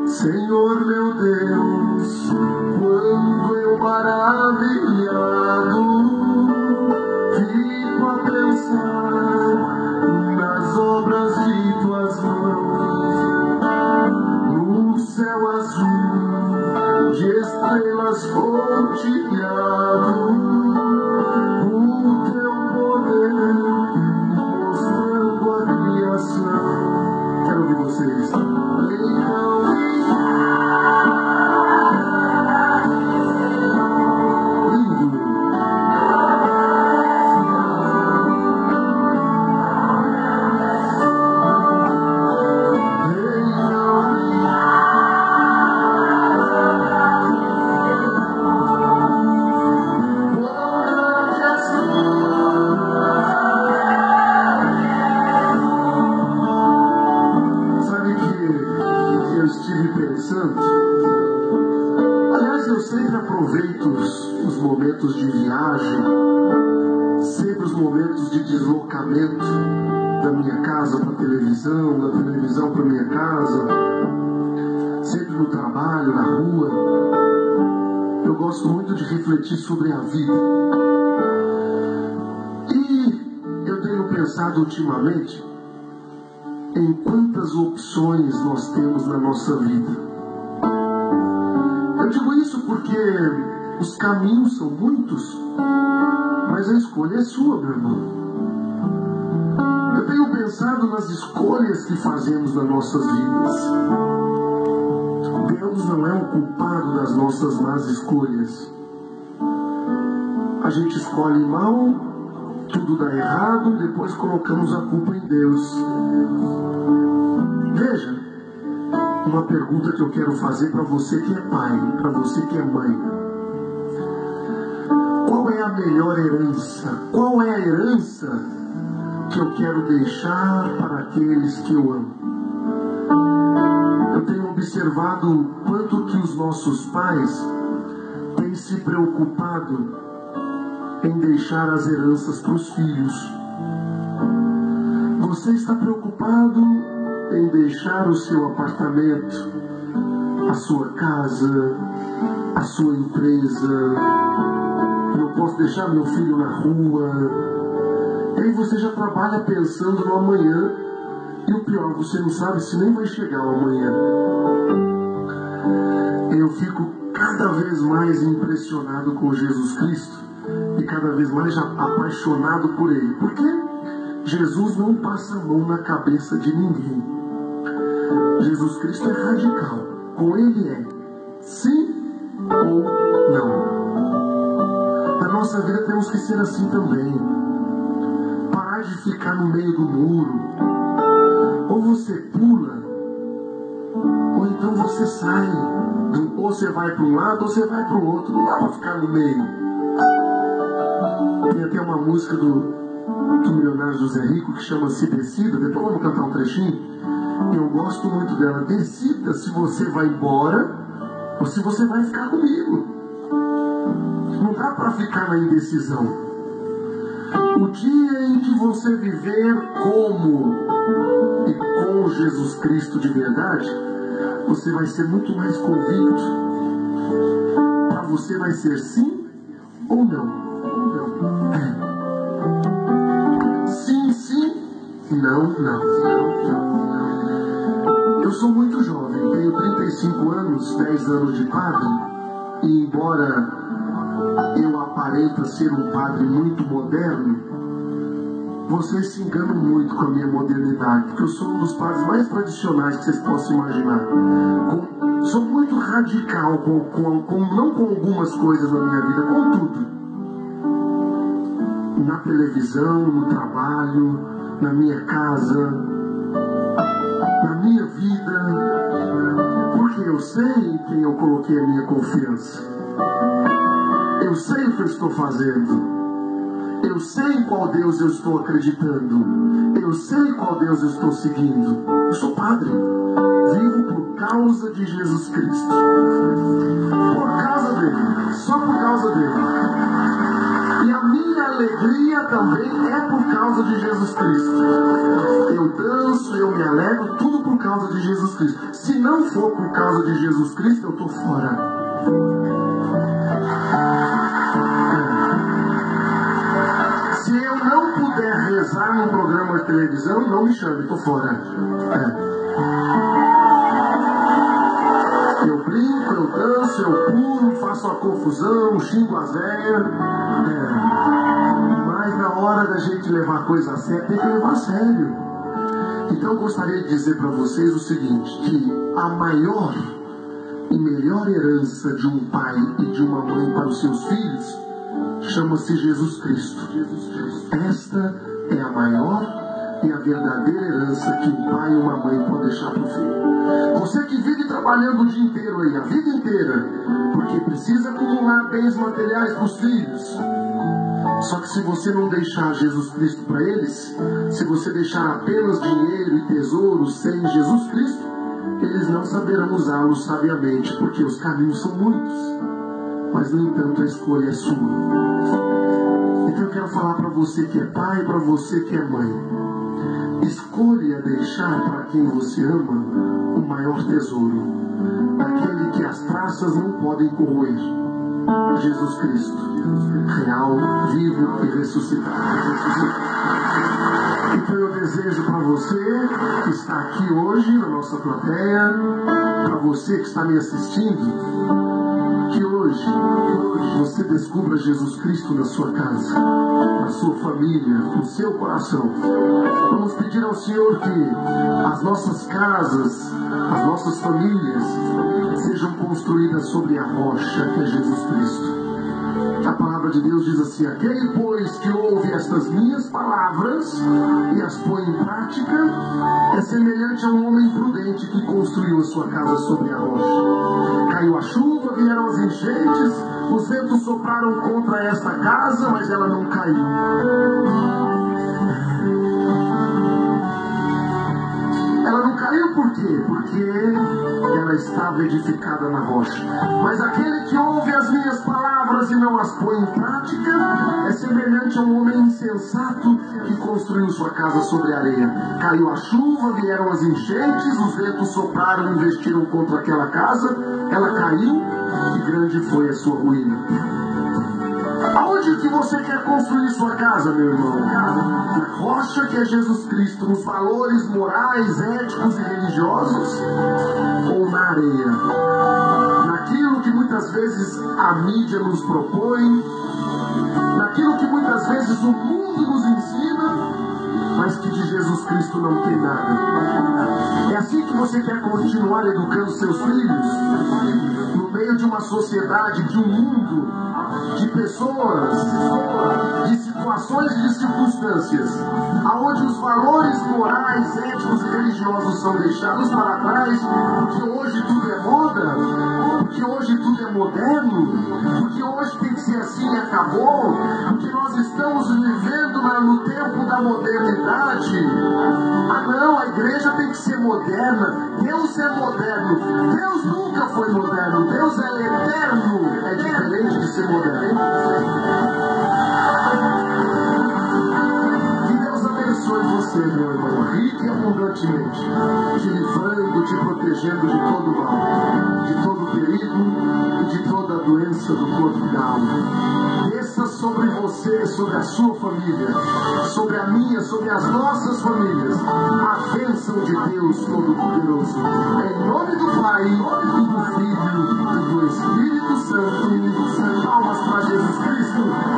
Senhor meu Deus, quando eu maravilhado fico a pensar nas obras de tuas mãos, no céu azul de estrelas pontilhado, o teu poder mostrando a criação. Quero ouvir vocês. Aliás, eu sempre aproveito os momentos de viagem, sempre os momentos de deslocamento da minha casa para a televisão, da televisão para a minha casa, sempre no trabalho, na rua. Eu gosto muito de refletir sobre a vida. E eu tenho pensado ultimamente em quantas opções nós temos na nossa vida. Eu digo isso porque os caminhos são muitos, mas a escolha é sua, meu irmão. Eu tenho pensado nas escolhas que fazemos nas nossas vidas. Deus não é o culpado das nossas más escolhas. A gente escolhe mal, tudo dá errado, depois colocamos a culpa em Deus. Veja, uma pergunta que eu quero fazer para você que é pai, para você que é mãe. Qual é a melhor herança? Qual é a herança que eu quero deixar para aqueles que eu amo? Eu tenho observado o quanto que os nossos pais têm se preocupado em deixar as heranças para os filhos. Você está preocupado em deixar o seu apartamento, a sua casa, a sua empresa. Eu não posso deixar meu filho na rua. E aí você já trabalha pensando no amanhã. E o pior, você não sabe se nem vai chegar o amanhã. Eu fico cada vez mais impressionado com Jesus Cristo e cada vez mais apaixonado por Ele. Porque Jesus não passa a mão na cabeça de ninguém. Jesus Cristo é radical. Com Ele é sim ou não. Na nossa vida temos que ser assim também. Parar de ficar no meio do muro. Ou você pula, ou então você sai. Ou você vai para um lado, ou você vai para o outro. Não dá para ficar no meio. Tem até uma música do milionário José Rico que chama-se Decida. Depois vamos cantar um trechinho. Eu gosto muito dela. Decida se você vai embora ou se você vai ficar comigo. Não dá para ficar na indecisão. O dia em que você viver como e com Jesus Cristo de verdade, você vai ser muito mais convicto. Para você vai ser sim ou não. Sim, sim. Não, não. Eu sou muito jovem, tenho 35 anos, 10 anos de padre, e embora eu aparente ser um padre muito moderno, vocês se enganam muito com a minha modernidade, porque eu sou um dos padres mais tradicionais que vocês possam imaginar. Sou muito radical, não com algumas coisas na minha vida, com tudo. Na televisão, no trabalho, na minha casa, na minha vida, porque eu sei em quem eu coloquei a minha confiança. Eu sei o que eu estou fazendo. Eu sei em qual Deus eu estou acreditando. Eu sei qual Deus eu estou seguindo. Eu sou padre. Vivo por causa de Jesus Cristo. Por causa dele. Só por causa dele. E a minha alegria também é por causa de Jesus Cristo. Eu danço, eu me alegro, tudo por causa de Jesus Cristo. Se não for por causa de Jesus Cristo, eu estou fora. Se eu não puder rezar num programa de televisão, não me chame, estou fora. Eu brinco, eu danço, eu pulo, faço uma confusão, xingo as velhas. Mas na hora da gente levar a coisa a sério, tem que levar a sério. Então eu gostaria de dizer para vocês o seguinte, que a maior e melhor herança de um pai e de uma mãe para os seus filhos chama-se Jesus Cristo. Esta é a maior e a verdadeira herança que um pai e uma mãe podem deixar para o filho. Você que vive trabalhando o dia inteiro aí, a vida inteira, porque precisa acumular bens materiais para os filhos. Só que se você não deixar Jesus Cristo para eles, se você deixar apenas dinheiro e tesouros sem Jesus Cristo, eles não saberão usá-los sabiamente, porque os caminhos são muitos. Mas, no entanto, a escolha é sua. Então eu quero falar para você que é pai, para você que é mãe. Escolha deixar para quem você ama o maior tesouro, aquele que as traças não podem corroer. Jesus Cristo, real, vivo e ressuscitado. Então eu desejo para você que está aqui hoje na nossa plateia, para você que está me assistindo, que hoje você descubra Jesus Cristo na sua casa, na sua família, no seu coração. Vamos pedir ao Senhor que as nossas casas, as nossas famílias sejam construídas sobre a rocha que é Jesus Cristo. A palavra de Deus diz assim: aquele, pois, que ouve estas minhas palavras e as põe em prática, é semelhante a um homem prudente que construiu a sua casa sobre a rocha. Caiu a chuva, vieram as enchentes, os ventos sopraram contra esta casa, mas ela não caiu. Ela não caiu por quê? Porque ela estava edificada na rocha. Mas aquele que ouve as minhas palavras e não as põe em prática é semelhante a um homem insensato que construiu sua casa sobre a areia. Caiu a chuva, vieram as enchentes, os ventos sopraram e investiram contra aquela casa. Ela caiu e grande foi a sua ruína. Aonde que você quer construir sua casa, meu irmão? Na rocha que é Jesus Cristo, nos valores morais, éticos e religiosos, ou na areia? Naquilo que muitas vezes a mídia nos propõe, naquilo que muitas vezes o mundo nos ensina, mas que de Jesus Cristo não tem nada. É assim que você quer continuar educando seus filhos? No meio de uma sociedade, de um mundo, de pessoas, de situações e de circunstâncias, aonde os valores morais, éticos e religiosos são deixados para trás, porque hoje tudo é moda, porque hoje tudo é moderno, porque hoje tem que ser assim e acabou, porque nós estamos vivendo no tempo da modernidade. Ah não, a igreja tem que ser moderna, Deus é moderno. Deus nunca foi moderno, Deus é eterno, é diferente de ser moderno. Que Deus abençoe você, meu irmão, rico e abundantemente, te livrando, te protegendo de todo mal, de todo perigo e de toda doença do corpo e da alma. Desça sobre você, sobre a sua família, sobre a minha, sobre as nossas famílias, a bênção de Deus Todo-Poderoso. Em nome do Pai, e do Filho, e do Espírito Santo. Palmas para Jesus Cristo.